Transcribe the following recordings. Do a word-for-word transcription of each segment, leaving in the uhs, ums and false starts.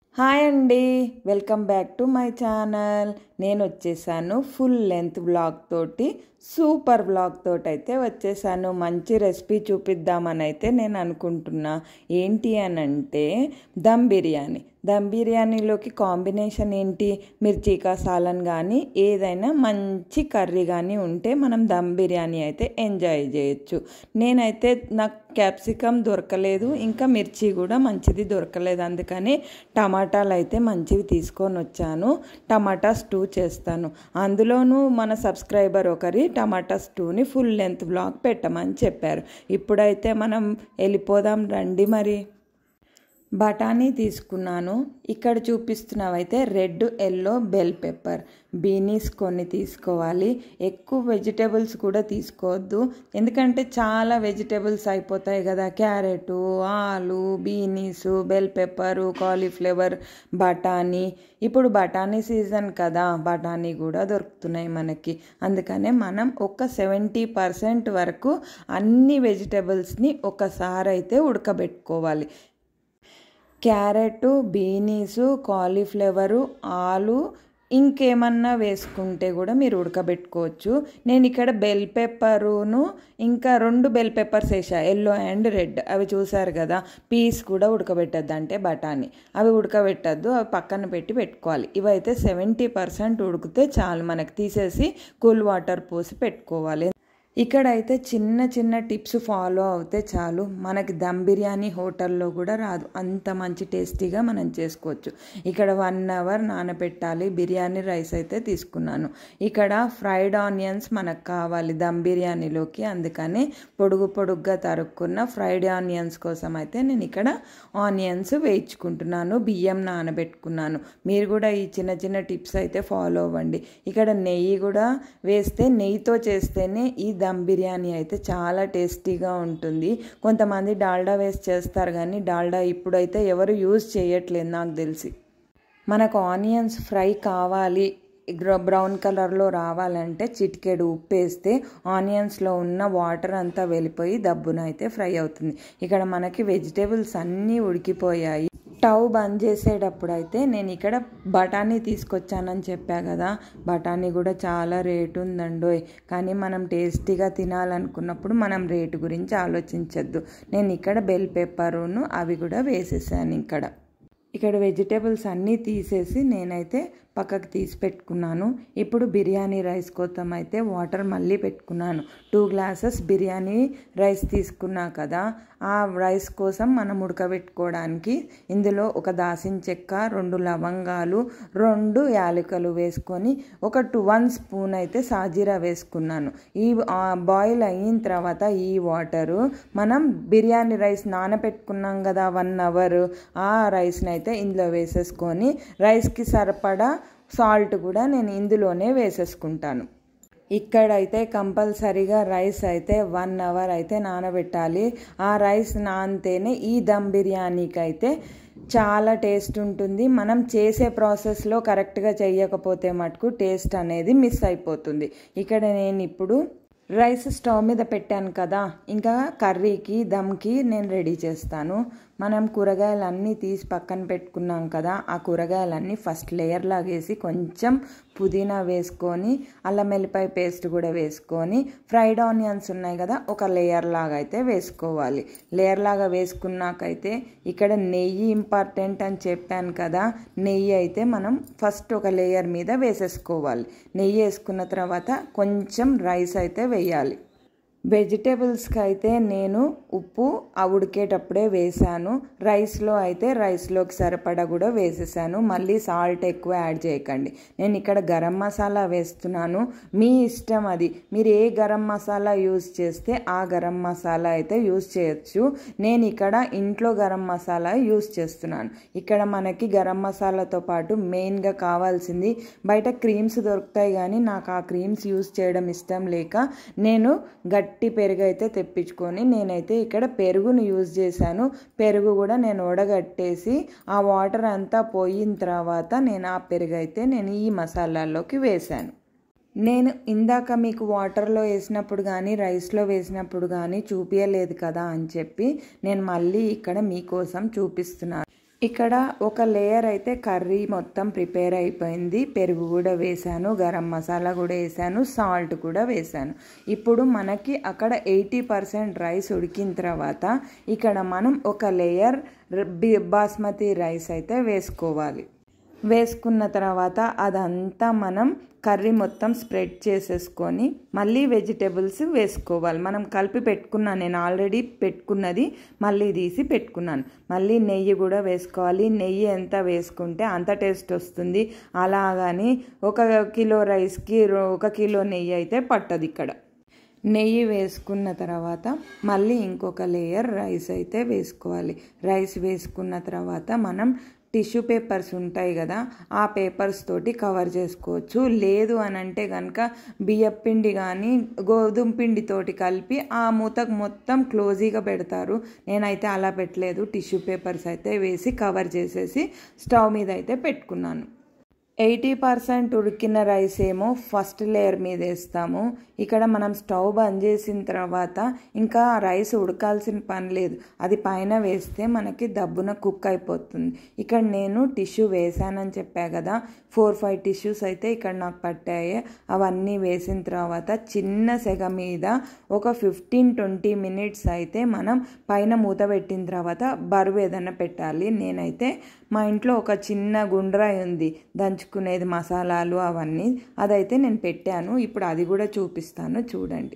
Hi అండి, welcome back to my channel. నేను వచ్చేసాను ఫుల్ లెంత్ వ్లాగ్ తోటి, సూపర్ వ్లాగ్ తోటి అయితే వచ్చేసాను. మంచి రెసిపీ చూపిద్దామని అయితే నేను అనుకుంటున్నా. ఏంటి అని అంటే దమ్ బిర్యానీ. దమ్ బిర్యానీలోకి కాంబినేషన్ ఏంటి? మిర్చికా సాలన్ కానీ ఏదైనా మంచి కర్రీ కానీ ఉంటే మనం దమ్ బిర్యానీ అయితే ఎంజాయ్ చేయొచ్చు. నేనైతే నాకు క్యాప్సికమ్ దొరకలేదు, ఇంకా మిర్చి కూడా మంచిది దొరకలేదు, అందుకని టమాటాలు అయితే మంచివి తీసుకొని వచ్చాను. టమాటా స్టూ చేస్తాను. అందులోనూ మన సబ్స్క్రైబర్ ఒకరి టమాటా స్టూని ఫుల్ లెంత్ వ్లాగ్ పెట్టమని చెప్పారు. ఇప్పుడైతే మనం వెళ్ళిపోదాం రండి. మరి బఠానీ తీసుకున్నాను. ఇక్కడ చూపిస్తున్నవైతే red, yellow bell pepper, beans కొన్ని తీసుకోవాలి. ఎక్కువ వెజిటేబుల్స్ కూడా తీసుకోవద్దు, ఎందుకంటే చాలా వెజిటేబుల్స్ అయిపోతాయి కదా. క్యారెట్, ఆలు, బీనీస్, బెల్ పెప్పరు, కాలీఫ్లవర్, బఠానీ. ఇప్పుడు బఠానీ సీజన్ కదా, బఠానీ కూడా దొరుకుతున్నాయి మనకి. అందుకనే మనం ఒక సెవెంటీ పర్సెంట్ వరకు అన్ని వెజిటేబుల్స్ని ఒకసారి అయితే ఉడకబెట్టుకోవాలి. క్యారెట్, బీనీసు, కాలీఫ్లవరు, ఆలు ఇంకేమన్నా వేసుకుంటే కూడా మీరు ఉడకబెట్టుకోవచ్చు. నేను ఇక్కడ బెల్ పెప్పరును ఇంకా రెండు బెల్ పెప్పర్స్ వేసా, ఎల్లో అండ్ రెడ్. అవి చూసారు కదా. పీస్ కూడా ఉడకబెట్టద్దు, అంటే బఠానీ అవి ఉడకబెట్టద్దు, అవి పక్కన పెట్టి పెట్టుకోవాలి. ఇవైతే సెవెంటీ పర్సెంట్ ఉడికితే చాలు, మనకు తీసేసి కూల్ వాటర్ పోసి పెట్టుకోవాలి. ఇక్కడైతే చిన్న చిన్న టిప్స్ ఫాలో అవుతే చాలు, మనకి దమ్ బిర్యానీ హోటల్లో కూడా రాదు, అంత మంచి టేస్టీగా మనం చేసుకోవచ్చు. ఇక్కడ వన్ అవర్ నానబెట్టాలి. బిర్యానీ రైస్ అయితే తీసుకున్నాను. ఇక్కడ ఫ్రైడ్ ఆనియన్స్ మనకు కావాలి దమ్ బిర్యానీలోకి, అందుకని పొడుగు పొడుగ్గా తరుక్కున్న ఫ్రైడ్ ఆనియన్స్ కోసం అయితే నేను ఇక్కడ ఆనియన్స్ వేయించుకుంటున్నాను. బియ్యం నానబెట్టుకున్నాను. మీరు కూడా ఈ చిన్న చిన్న టిప్స్ అయితే ఫాలో అవ్వండి. ఇక్కడ నెయ్యి కూడా వేస్తే, నెయ్యితో చేస్తేనే ఈ దమ్ బిర్యానీ అయితే చాలా టేస్టీగా ఉంటుంది. కొంతమంది డాల్డా వేసి చేస్తారు, కానీ డాల్డా ఇప్పుడైతే ఎవరు యూజ్ చేయట్లేదు నాకు తెలిసి. మనకు ఆనియన్స్ ఫ్రై కావాలి, బ్రౌన్ కలర్లో రావాలంటే చిటికెడు ఉప్పు వేస్తే ఆనియన్స్లో ఉన్న వాటర్ అంతా వెళ్ళిపోయి దబ్బున అయితే ఫ్రై అవుతుంది. ఇక్కడ మనకి వెజిటేబుల్స్ అన్నీ ఉడికిపోయాయి. స్టవ్ బంద్ చేసేటప్పుడు అయితే నేను ఇక్కడ బఠానీ తీసుకొచ్చానని చెప్పా కదా, బఠానీ కూడా చాలా రేటు ఉందండోయ్. కానీ మనం టేస్టీగా తినాలనుకున్నప్పుడు మనం రేటు గురించి ఆలోచించద్దు. నేను ఇక్కడ బెల్ పెప్పరును అవి కూడా వేసేసాను. ఇక్కడ ఇక్కడ వెజిటేబుల్స్ అన్నీ తీసేసి నేనైతే పక్కకు తీసి పెట్టుకున్నాను. ఇప్పుడు బిర్యానీ రైస్ కోసం అయితే వాటర్ మళ్ళీ పెట్టుకున్నాను. టూ గ్లాసెస్ బిర్యానీ రైస్ తీసుకున్నా కదా, ఆ రైస్ కోసం మనం ఉడకబెట్టుకోవడానికి ఇందులో ఒక దాసిన చెక్క, రెండు లవంగాలు, రెండు యాలకులు వేసుకొని ఒక టూ వన్ స్పూన్ అయితే సాజీరా వేసుకున్నాను. ఈ బాయిల్ అయిన తర్వాత ఈ వాటరు మనం బిర్యానీ రైస్ నానబెట్టుకున్నాం కదా వన్ అవర్, ఆ రైస్ని అయితే ఇందులో వేసేసుకొని రైస్కి సరిపడా సాల్ట్ కూడా నేను ఇందులోనే వేసేసుకుంటాను. ఇక్కడైతే కంపల్సరీగా రైస్ అయితే వన్ అవర్ అయితే నానబెట్టాలి. ఆ రైస్ నానితేనే ఈ దమ్ బిర్యానీకి అయితే చాలా టేస్ట్ ఉంటుంది. మనం చేసే ప్రాసెస్లో కరెక్ట్గా చేయకపోతే మటుకు టేస్ట్ అనేది మిస్ అయిపోతుంది. ఇక్కడ నేను ఇప్పుడు రైస్ స్టవ్ మీద పెట్టాను కదా, ఇంకా కర్రీకి దమ్కి నేను రెడీ చేస్తాను. మనం కూరగాయలన్నీ తీసి పక్కన పెట్టుకున్నాం కదా, ఆ కూరగాయలన్నీ ఫస్ట్ లేయర్ లాగా వేసి కొంచెం పుదీనా వేసుకొని అల్లం వెల్లిపాయ పేస్ట్ కూడా వేసుకొని ఫ్రైడ్ ఆనియన్స్ ఉన్నాయి కదా ఒక లేయర్ లాగా అయితే వేసుకోవాలి. లేయర్ లాగా వేసుకున్నాకైతే ఇక్కడ నెయ్యి ఇంపార్టెంట్ అని చెప్పాను కదా, నెయ్యి అయితే మనం ఫస్ట్ ఒక లేయర్ మీద వేసేసుకోవాలి. నెయ్యి వేసుకున్న తర్వాత కొంచెం రైస్ అయితే వేయాలి. వెజిటేబుల్స్కి అయితే నేను ఉప్పు ఆ ఉడికేటప్పుడే వేసాను. రైస్లో అయితే రైస్లోకి సరిపడా కూడా వేసేసాను. మళ్ళీ సాల్ట్ ఎక్కువ యాడ్ చేయకండి. నేను ఇక్కడ గరం మసాలా వేస్తున్నాను, మీ ఇష్టం అది. మీరు ఏ గరం మసాలా యూజ్ చేస్తే ఆ గరం మసాలా అయితే యూజ్ చేయొచ్చు. నేను ఇక్కడ ఇంట్లో గరం మసాలా యూజ్ చేస్తున్నాను. ఇక్కడ మనకి గరం మసాలాతో పాటు మెయిన్గా కావాల్సింది, బయట క్రీమ్స్ దొరుకుతాయి కానీ నాకు ఆ క్రీమ్స్ యూజ్ చేయడం ఇష్టం లేక నేను గట్టి గట్టి పెరుగు అయితే తెప్పించుకొని నేనైతే ఇక్కడ పెరుగును యూజ్ చేశాను. పెరుగు కూడా నేను వడగట్టేసి ఆ వాటర్ అంతా పోయిన తర్వాత నేను ఆ పెరుగు అయితే నేను ఈ మసాలాల్లోకి వేశాను. నేను ఇందాక మీకు వాటర్లో వేసినప్పుడు కానీ రైస్లో వేసినప్పుడు కానీ చూపించలేదు కదా అని చెప్పి నేను మళ్ళీ ఇక్కడ మీకోసం చూపిస్తున్నాను. ఇక్కడ ఒక లేయర్ అయితే కర్రీ మొత్తం ప్రిపేర్ అయిపోయింది. పెరుగు కూడా వేసాను, గరం మసాలా కూడా వేసాను, సాల్ట్ కూడా వేసాను. ఇప్పుడు మనకి అక్కడ ఎయిటీ పర్సెంట్ రైస్ ఉడికిన తర్వాత ఇక్కడ మనం ఒక లేయర్ బాస్మతి రైస్ అయితే వేసుకోవాలి. వేసుకున్న తర్వాత అదంతా మనం కర్రీ మొత్తం స్ప్రెడ్ చేసేసుకొని మళ్ళీ వెజిటేబుల్స్ వేసుకోవాలి. మనం కలిపి పెట్టుకున్నాను, నేను ఆల్రెడీ పెట్టుకున్నది మళ్ళీ తీసి పెట్టుకున్నాను. మళ్ళీ నెయ్యి కూడా వేసుకోవాలి. నెయ్యి ఎంత వేసుకుంటే అంత టేస్ట్ వస్తుంది. అలాగని ఒక కిలో రైస్కి ఒక కిలో నెయ్యి అయితే పట్టదు. ఇక్కడ నెయ్యి వేసుకున్న తర్వాత మళ్ళీ ఇంకొక లేయర్ రైస్ అయితే వేసుకోవాలి. రైస్ వేసుకున్న తర్వాత మనం టిష్యూ పేపర్స్ ఉంటాయి కదా, ఆ పేపర్స్ తోటి కవర్ చేసుకోవచ్చు. లేదు అని అంటే కనుక బియ్యం పిండి కానీ గోధుమ పిండి తోటి కలిపి ఆ మూతకు మొత్తం క్లోజీగా పెడతారు. నేనైతే అలా పెట్టలేదు, టిష్యూ పేపర్స్ అయితే వేసి కవర్ చేసేసి స్టవ్ మీద అయితే పెట్టుకున్నాను. ఎయిటీ పర్సెంట్ ఉడికిన రైస్ ఏమో ఫస్ట్ లేయర్ మీద వేస్తాము. ఇక్కడ మనం స్టవ్ బంద్ చేసిన తర్వాత ఇంకా రైస్ ఉడకాల్సిన పని లేదు, అది పైన వేస్తే మనకి దబ్బున కుక్ అయిపోతుంది. ఇక్కడ నేను టిష్యూ వేసానని చెప్పా కదా, ఫోర్ ఫైవ్ టిష్యూస్ అయితే ఇక్కడ నాకు పట్టాయి. అవన్నీ వేసిన తర్వాత చిన్న సెగ మీద ఒక ఫిఫ్టీన్ ట్వంటీ మినిట్స్ అయితే మనం పైన మూత పెట్టిన తర్వాత బరువు ఏదైనా పెట్టాలి. నేనైతే మా ఇంట్లో ఒక చిన్న గుండ్రాయి ఉంది దంచుకునేది మసాలాలు అవన్నీ, అదైతే నేను పెట్టాను. ఇప్పుడు అది కూడా చూపిస్తాను చూడండి.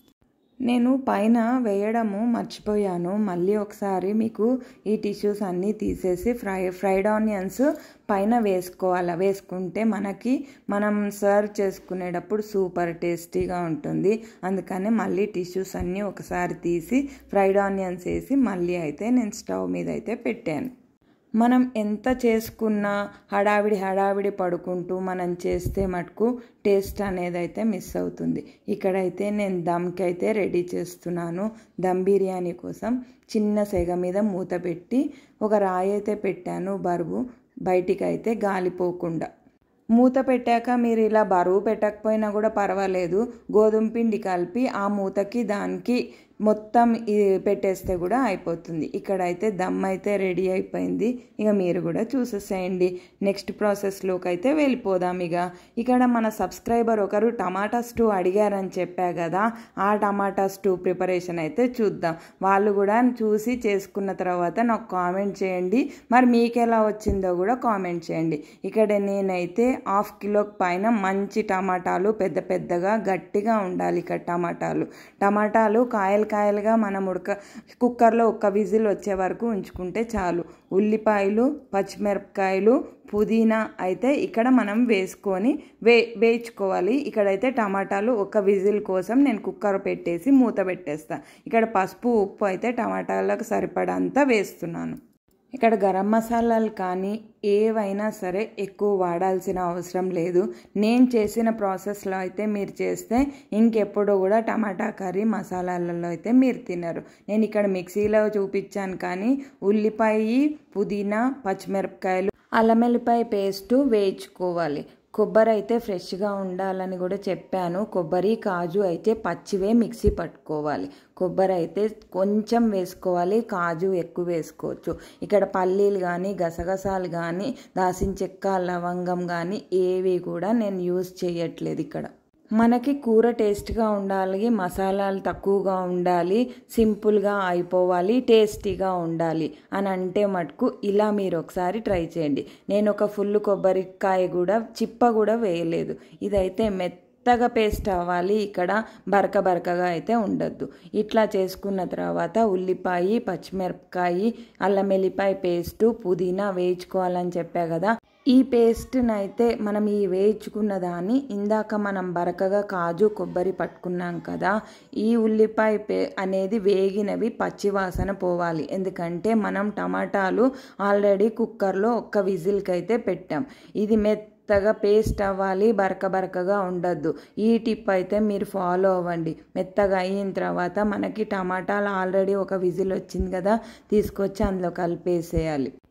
నేను పైన వేయడము మర్చిపోయాను. మళ్ళీ ఒకసారి మీకు ఈ టిష్యూస్ అన్నీ తీసేసి ఫ్రై ఫ్రైడ్ ఆనియన్స్ పైన వేసుకోవాలి. వేసుకుంటే మనకి మనం సర్వ్ చేసుకునేటప్పుడు సూపర్ టేస్టీగా ఉంటుంది. అందుకని మళ్ళీ టిష్యూస్ అన్నీ ఒకసారి తీసి ఫ్రైడ్ ఆనియన్స్ వేసి మళ్ళీ అయితే నేను స్టవ్ మీద అయితే పెట్టాను. మనం ఎంత చేసుకున్నా హడావిడి హడావిడి పడుకుంటూ మనం చేస్తే మటుకు టేస్ట్ అనేది అయితే మిస్ అవుతుంది. ఇక్కడైతే నేను దమ్కి అయితే రెడీ చేస్తున్నాను. దమ్ బిర్యానీ కోసం చిన్న సెగ మీద మూత పెట్టి ఒక రాయి అయితే పెట్టాను, బరువు బయటికి అయితే గాలిపోకుండా. మూత పెట్టాక మీరు ఇలా బరువు పెట్టకపోయినా కూడా పర్వాలేదు, గోధుమ పిండి కలిపి ఆ మూతకి దానికి మొత్తం పెట్టేస్తే కూడా అయిపోతుంది. ఇక్కడైతే దమ్ అయితే రెడీ అయిపోయింది. ఇక మీరు కూడా చూసేసేయండి. నెక్స్ట్ ప్రాసెస్లోకి అయితే వెళ్ళిపోదాం. ఇక ఇక్కడ మన సబ్స్క్రైబర్ ఒకరు టమాటా స్టూ అడిగారని చెప్పా కదా, ఆ టమాటా స్టూ ప్రిపరేషన్ అయితే చూద్దాం. వాళ్ళు కూడా చూసి చేసుకున్న తర్వాత నాకు కామెంట్ చేయండి. మరి మీకు ఎలా వచ్చిందో కూడా కామెంట్ చేయండి. ఇక్కడ నేనైతే హాఫ్ కిలో పైన మంచి టమాటాలు పెద్ద పెద్దగా గట్టిగా ఉండాలి. ఇక్కడ టమాటాలు టమాటాలు కాయలు కాయలుగా మనం ఉడక కుక్కర్లో ఒక్క విజిల్ వచ్చే వరకు ఉంచుకుంటే చాలు. ఉల్లిపాయలు, పచ్చిమిరపకాయలు, పుదీనా అయితే ఇక్కడ మనం వేసుకొని వే వేయించుకోవాలి. ఇక్కడైతే టమాటాలు ఒక విజిల్ కోసం నేను కుక్కర్ పెట్టేసి మూత పెట్టేస్తాను. ఇక్కడ పసుపు ఉప్పు అయితే టమాటాలకు సరిపడంతా వేస్తున్నాను. ఇక్కడ గరం మసాలాలు కానీ ఏవైనా సరే ఎక్కువ వాడాల్సిన అవసరం లేదు. నేను చేసిన ప్రాసెస్లో అయితే మీరు చేస్తే ఇంకెప్పుడు కూడా టమాటా కర్రీ మసాలాలలో అయితే మీరు తినరు. నేను ఇక్కడ మిక్సీలో చూపించాను కానీ ఉల్లిపాయ, పుదీనా, పచ్చిమిరపకాయలు, అల్లం వెల్లిపాయ పేస్టు వేయించుకోవాలి. కొబ్బరి అయితే ఫ్రెష్గా ఉండాలని కూడా చెప్పాను. కొబ్బరి, కాజు అయితే పచ్చివే మిక్సీ పట్టుకోవాలి. కొబ్బరి అయితే కొంచెం వేసుకోవాలి, కాజు ఎక్కువ వేసుకోవచ్చు. ఇక్కడ పల్లీలు కానీ గసగసాలు కానీ దాల్చిన చెక్క, లవంగం కానీ ఏవి కూడా నేను యూజ్ చేయట్లేదు. ఇక్కడ మనకి కూర టేస్ట్గా ఉండాలి, మసాలాలు తక్కువగా ఉండాలి, సింపుల్గా అయిపోవాలి, టేస్టీగా ఉండాలి అని అంటే మటుకు ఇలా మీరు ఒకసారి ట్రై చేయండి. నేను ఒక ఫుల్ కొబ్బరికాయ కూడా చిప్ప కూడా వేయలేదు. ఇదైతే మెత్త మెత్తగా పేస్ట్ అవ్వాలి. ఇక్కడ బరక బరకగా అయితే ఉండద్దు. ఇట్లా చేసుకున్న తర్వాత ఉల్లిపాయ, పచ్చిమిరపకాయ, అల్లం వెల్లిపాయ పేస్టు, పుదీనా వేయించుకోవాలని చెప్పా కదా. ఈ పేస్ట్ని అయితే మనం ఈ వేయించుకున్న దాన్ని ఇందాక మనం బరకగా కాజు, కొబ్బరి పట్టుకున్నాం కదా, ఈ ఉల్లిపాయ పే అనేది వేగినవి పచ్చి వాసన పోవాలి. ఎందుకంటే మనం టమాటాలు ఆల్రెడీ కుక్కర్లో ఒక్క విజిల్కి అయితే పెట్టాం. ఇది మెత్త మెత్తగా పేస్ట్ అవ్వాలి, బరక బరకగా ఉండద్దు. ఈ టిప్ అయితే మీరు ఫాలో అవ్వండి. మెత్తగా అయిన తర్వాత మనకి టమాటాలు ఆల్రెడీ ఒక విజిల్ వచ్చింది కదా, తీసుకొచ్చి అందులో కలిపేసేయాలి.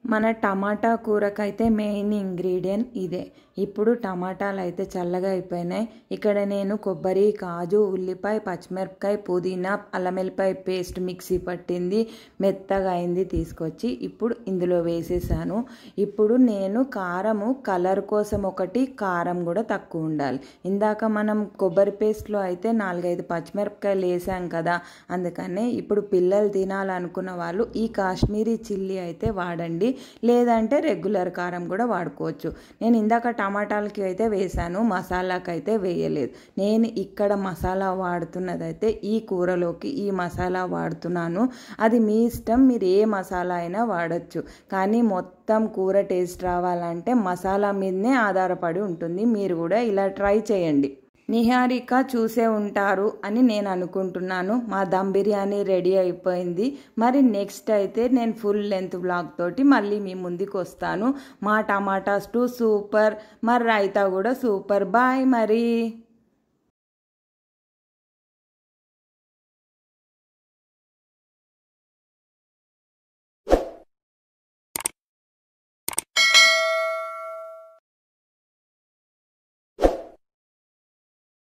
మన టమాటా కూరకైతే మెయిన్ ఇంగ్రీడియంట్ ఇదే. ఇప్పుడు టమాటాలు అయితే చల్లగా అయిపోయినాయి. ఇక్కడ నేను కొబ్బరి, కాజు, ఉల్లిపాయ, పచ్చిమిరపకాయ, పుదీనా, అల్లం వెల్లిపాయ పేస్ట్ మిక్సీ పట్టింది మెత్తగా అయింది తీసుకొచ్చి ఇప్పుడు ఇందులో వేసేసాను. ఇప్పుడు నేను కారము కలర్ కోసం ఒకటి, కారం కూడా తక్కువ ఉండాలి. ఇందాక మనం కొబ్బరి పేస్ట్లో అయితే నాలుగైదు పచ్చిమిరపకాయలు వేసాం కదా, అందుకనే ఇప్పుడు పిల్లలు తినాలనుకున్న వాళ్ళు ఈ కాశ్మీరీ చిల్లీ అయితే వాడండి, లేదంటే రెగ్యులర్ కారం కూడా వాడుకోవచ్చు. నేను ఇందాక టమాటాలకి అయితే వేసాను, మసాలాకి అయితే వేయలేదు. నేను ఇక్కడ మసాలా వాడుతున్నదైతే ఈ కూరలోకి ఈ మసాలా వాడుతున్నాను. అది మీ ఇష్టం, మీరు ఏ మసాలా అయినా వాడచ్చు. కానీ మొత్తం కూర టేస్ట్ రావాలంటే మసాలా మీదనే ఆధారపడి ఉంటుంది. మీరు కూడా ఇలా ట్రై చేయండి. నిహారిక చూసే ఉంటారు అని నేను అనుకుంటున్నాను. మా దమ్ బిర్యానీ రెడీ అయిపోయింది. మరి నెక్స్ట్ అయితే నేను ఫుల్ లెంత్ వ్లాగ్ తోటి మళ్ళీ మీ ముందుకు వస్తాను. మా టమాటా స్టూ సూపర్, మరి రైతా కూడా సూపర్. బాయ్ మరి.